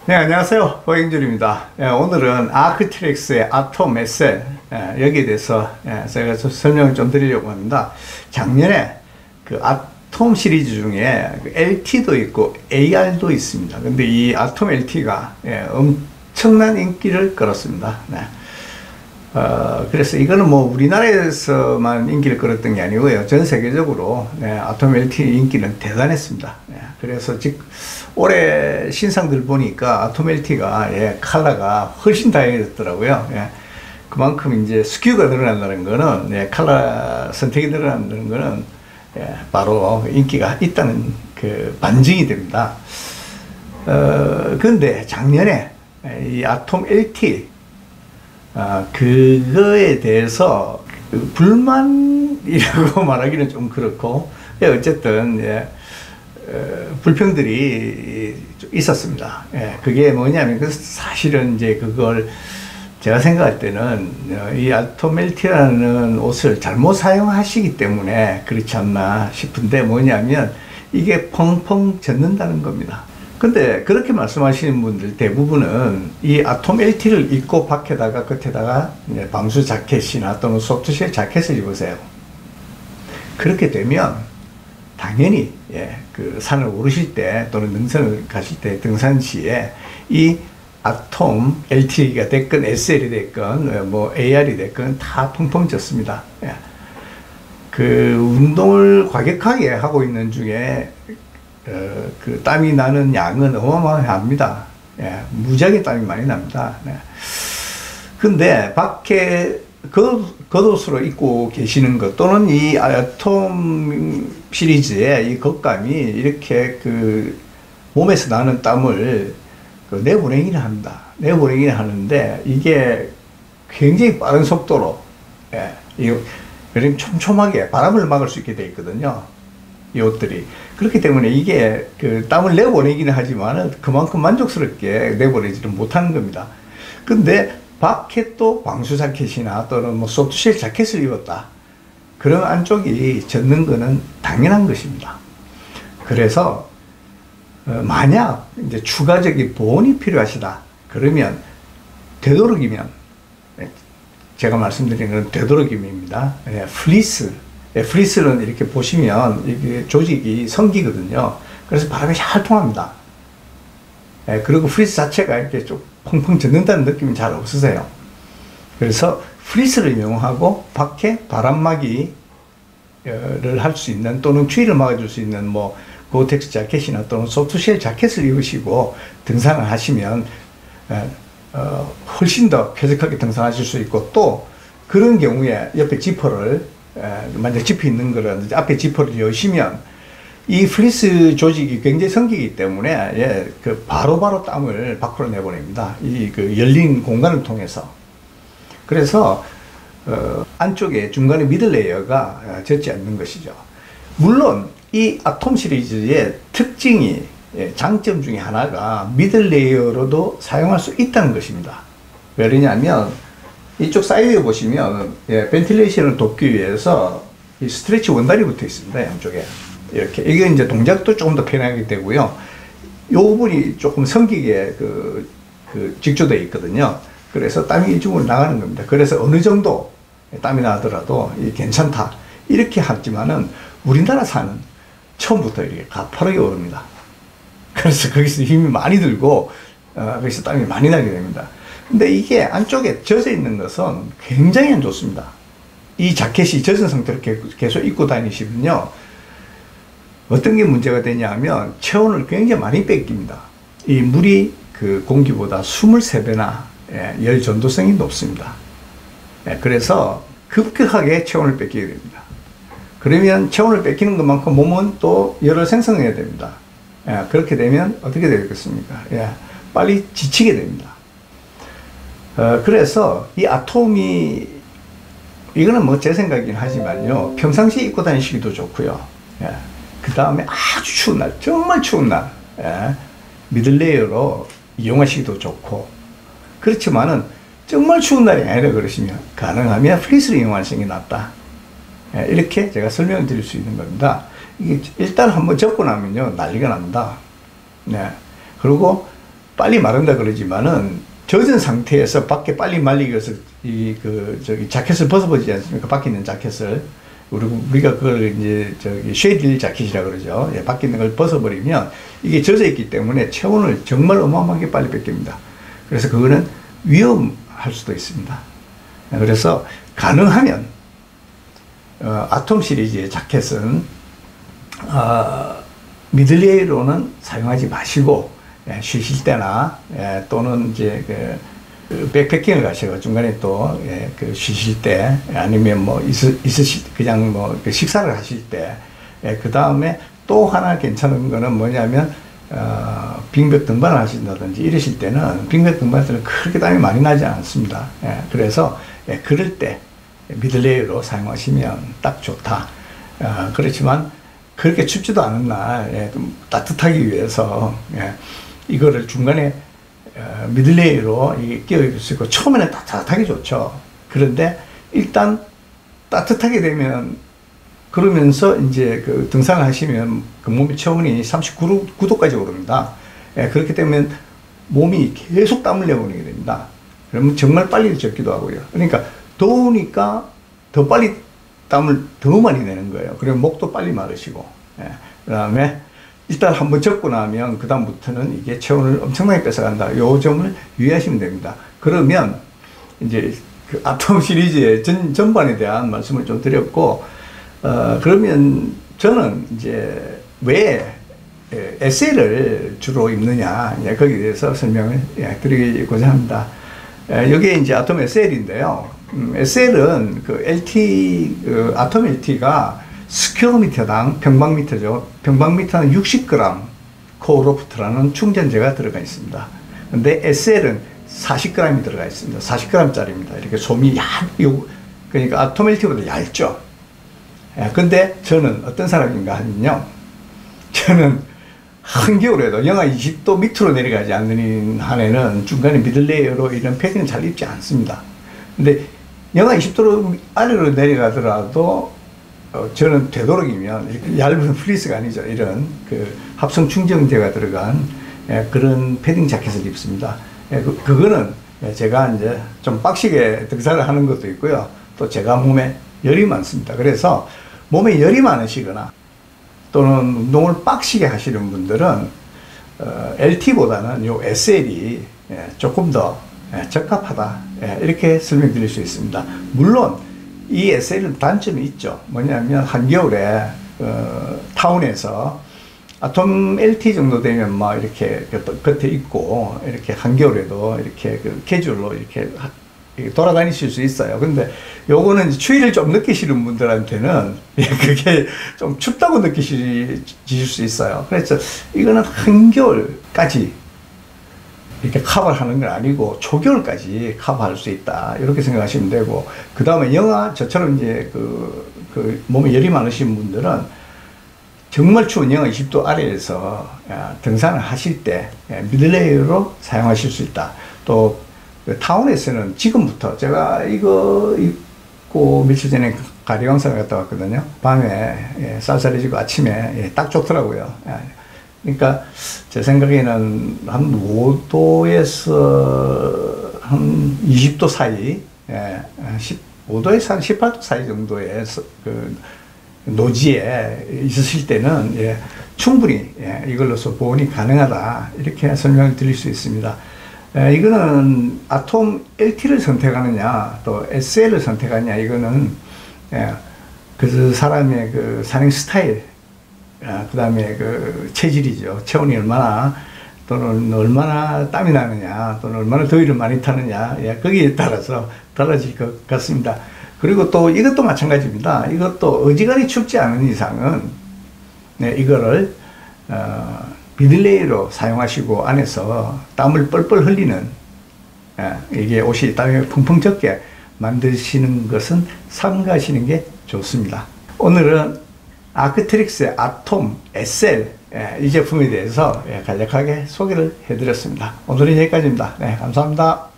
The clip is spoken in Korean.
네, 안녕하세요. 허영준입니다. 오늘은 아크트릭스의 아톰 SL, 여기에 대해서 제가 설명을 좀 드리려고 합니다. 작년에 그 아톰 시리즈 중에 LT도 있고 AR도 있습니다. 근데 이 아톰 LT가 엄청난 인기를 끌었습니다. 네. 그래서 이거는 뭐 우리나라에서만 인기를 끌었던 게 아니고요. 전 세계적으로 아톰 LT 인기는 대단했습니다. 그래서 올해 신상들 보니까 아톰 LT가 컬러가 훨씬 다양해졌더라고요. 그만큼 이제 스큐가 늘어난다는 거는 컬러 선택이 늘어난다는 거는 바로 인기가 있다는 그 반증이 됩니다. 근데 작년에 이 아톰 LT 그거에 대해서 불만이라고 말하기는 좀 그렇고, 어쨌든, 불평들이 있었습니다. 그게 뭐냐면, 사실은 이제 그걸 제가 생각할 때는 이 아톰 LT라는 옷을 잘못 사용하시기 때문에 그렇지 않나 싶은데, 뭐냐면 이게 펑펑 젖는다는 겁니다. 근데 그렇게 말씀하시는 분들 대부분은 이 아톰 LT를 입고 밖에다가 겉에다가 방수 자켓이나 또는 소프트쉘 자켓을 입으세요. 그렇게 되면 당연히 그 산을 오르실 때 또는 능선을 가실 때 등산시에 이 아톰 LT가 됐건 SL이 됐건 뭐 AR이 됐건 다 펑펑 젖습니다. 그 운동을 과격하게 하고 있는 중에 그 땀이 나는 양은 어마어마합니다. 무지하게 땀이 많이 납니다. 근데 밖에 겉옷으로 입고 계시는 것 또는 이 아톰 시리즈의 이 겉감이 이렇게 그 몸에서 나는 땀을 내보내기는 합니다. 내보내기는 하는데 이게 굉장히 빠른 속도로 이렇게 촘촘하게 바람을 막을 수 있게 되어 있거든요. 이 옷들이. 그렇기 때문에 이게 그 땀을 내보내기는 하지만 그만큼 만족스럽게 내보내지는 못하는 겁니다. 근데 밖에 또 방수 자켓이나 또는 뭐 소프트쉘 자켓을 입었다. 그런 안쪽이 젖는 거는 당연한 것입니다. 그래서 만약 이제 추가적인 보온이 필요하시다. 그러면 되도록이면 제가 말씀드린 건 되도록임입니다. 플리스. 플리스는 이렇게 보시면 이게 조직이 성기거든요. 그래서 바람이 잘 통합니다. 그리고 플리스 자체가 이렇게 좀 펑펑 젖는다는 느낌이 잘 없으세요. 그래서 플리스를 이용하고 밖에 바람막이를 할 수 있는 또는 추위를 막아줄 수 있는 뭐 고텍스 자켓이나 또는 소프트쉘 자켓을 입으시고 등산을 하시면 훨씬 더 쾌적하게 등산하실 수 있고, 또 그런 경우에 옆에 지퍼를 만약 지퍼 있는 거를 앞에 지퍼를 여시면 이 플리스 조직이 굉장히 성기기 때문에 그 바로바로 땀을 밖으로 내보냅니다. 이 그 열린 공간을 통해서. 그래서 안쪽에 중간에 미들 레이어가 젖지 않는 것이죠. 물론 이 아톰 시리즈의 특징이 장점 중에 하나가 미들 레이어로도 사용할 수 있다는 것입니다. 왜냐하면 이쪽 사이드에 보시면 벤틸레이션을 돕기 위해서 이 스트레치 원단이 붙어 있습니다. 양쪽에 이렇게. 이게 이제 동작도 조금 더 편하게 되고요. 이 부분이 조금 성기게 직조되어 있거든요. 그래서 땀이 이쪽으로 나가는 겁니다. 그래서 어느 정도 땀이 나더라도 괜찮다 이렇게 하지만은 우리나라 산은 처음부터 이렇게 가파르게 오릅니다. 그래서 거기서 힘이 많이 들고 거기서 땀이 많이 나게 됩니다. 근데 이게 안쪽에 젖어 있는 것은 굉장히 안 좋습니다. 이 자켓이 젖은 상태로 계속 입고 다니시면요, 어떤 게 문제가 되냐 하면 체온을 굉장히 많이 뺏깁니다. 이 물이 그 공기보다 23배나 열 전도성이 높습니다. 그래서 급격하게 체온을 뺏기게 됩니다. 그러면 체온을 뺏기는 것만큼 몸은 또 열을 생성해야 됩니다. 그렇게 되면 어떻게 되겠습니까? 빨리 지치게 됩니다. 그래서 이 아톰이, 이거는 뭐 제 생각이긴 하지만요, 평상시에 입고 다니시기도 좋고요. 그 다음에 아주 추운 날, 정말 추운 날, 미들레이어로 이용하시기도 좋고, 그렇지만은 정말 추운 날이 아니라 그러시면 가능하면 플리스를 이용하시는 게 낫다. 이렇게 제가 설명을 드릴 수 있는 겁니다. 이게 일단 한번 접고 나면요, 난리가 납니다. 그리고 빨리 마른다 그러지만은 젖은 상태에서 밖에 빨리 말리기 위해서 저기 자켓을 벗어보지 않습니까? 밖에 있는 자켓을. 우리가 그걸 이제 쉐딜 자켓이라 그러죠. 예, 밖에 있는 걸 벗어버리면 이게 젖어 있기 때문에 체온을 정말 어마어마하게 빨리 뺏깁니다. 그래서 그거는 위험할 수도 있습니다. 그래서 가능하면 아톰 시리즈의 자켓은 미들레이로는 사용하지 마시고 쉬실 때나 또는 이제 백패킹을 가시고 중간에 또 쉬실 때 아니면 뭐 그냥 뭐 식사를 하실 때 그 다음에 또 하나 괜찮은 거는 뭐냐면 빙벽 등반을 하신다든지 이러실 때는 빙벽 등반들은 그렇게 땀이 많이 나지 않습니다. 그래서 그럴 때 미들레이로 사용하시면 딱 좋다. 그렇지만 그렇게 춥지도 않은 날 좀 따뜻하기 위해서 이거를 중간에 미들레이로 끼워입을 수 있고 처음에는 따뜻하게 좋죠. 그런데 일단 따뜻하게 되면 그러면서 이제 그 등산을 하시면 그 몸의 체온이 39도까지 오릅니다. 그렇기 때문에 몸이 계속 땀을 내보내게 됩니다. 그러면 정말 빨리 젖기도 하고요. 그러니까 더우니까 더 빨리 땀을 더 많이 내는 거예요. 그리고 목도 빨리 마르시고, 그 다음에 일단 한번 젖고 나면 그 다음부터는 이게 체온을 엄청나게 뺏어간다. 요 점을 유의하시면 됩니다. 그러면 이제 그 아톰 시리즈의 전반에 대한 말씀을 좀 드렸고, 그러면 저는 이제 왜 SL을 주로 입느냐, 거기에 대해서 설명을 드리고자 합니다. 여기에 이제 아톰 SL인데요. SL은 그 LT, 아톰 LT가 스퀘어미터당 평방미터죠. 평방미터는 60g 코어로프트라는 충전재가 들어가 있습니다. 근데 SL은 40g이 들어가 있습니다. 40g짜리입니다. 이렇게 솜이 그러니까 아톰 LT보다 얇죠. 근데 저는 어떤 사람인가 하면요. 저는 한겨울에도 영하 20도 밑으로 내려가지 않는 한에는 중간에 미들레이어로 이런 패딩을 잘 입지 않습니다. 근데 영하 20도 아래로 내려가더라도 저는 되도록이면 이렇게 얇은 플리스가 아니죠. 이런 그 합성 충전재가 들어간 그런 패딩 자켓을 입습니다. 그거는 제가 이제 좀 빡시게 등산을 하는 것도 있고요. 또 제가 몸에 열이 많습니다. 그래서 몸에 열이 많으시거나 또는 운동을 빡시게 하시는 분들은 LT보다는 요 SL이 조금 더 적합하다. 이렇게 설명드릴 수 있습니다. 물론 이 SL은 단점이 있죠. 뭐냐면 한겨울에 타운에서 아톰 LT 정도 되면 막 이렇게 겉에 입고 이렇게 한겨울에도 이렇게 그 캐주얼로 이렇게 돌아다니실 수 있어요. 근데 요거는 추위를 좀 느끼시는 분들한테는 그게 좀 춥다고 느끼실 수 있어요. 그래서 이거는 한겨울까지 이렇게 커버하는 건 아니고 초겨울까지 커버할 수 있다. 이렇게 생각하시면 되고, 그 다음에 저처럼 이제 그 몸에 열이 많으신 분들은 정말 추운 영하 20도 아래에서 등산을 하실 때 미들레이어로 사용하실 수 있다. 또 타운에서는 지금부터 제가 이거 입고 며칠 전에 가리광산을 갔다 왔거든요. 밤에 쌀쌀해지고 아침에 딱 좋더라고요. 그러니까 제 생각에는 한 5도에서 한 20도 사이, 5도에서 한 18도 사이 정도의 그 노지에 있으실 때는 충분히 이걸로서 보온이 가능하다. 이렇게 설명을 드릴 수 있습니다. 이거는 아톰 LT를 선택하느냐 또 SL을 선택하느냐, 이거는 그 사람의 그 산행 스타일, 그 다음에 그 체질이죠. 체온이 얼마나 또는 얼마나 땀이 나느냐 또는 얼마나 더위를 많이 타느냐, 거기에 따라서 달라질 것 같습니다. 그리고 또 이것도 마찬가지입니다. 이것도 어지간히 춥지 않은 이상은 이거를 미들레이로 사용하시고 안에서 땀을 뻘뻘 흘리는, 이게 옷이 땀이 펑펑 젖게 만드시는 것은 삼가하시는 게 좋습니다. 오늘은 아크트릭스의 아톰 SL 이 제품에 대해서 간략하게 소개를 해드렸습니다. 오늘은 여기까지입니다. 네, 감사합니다.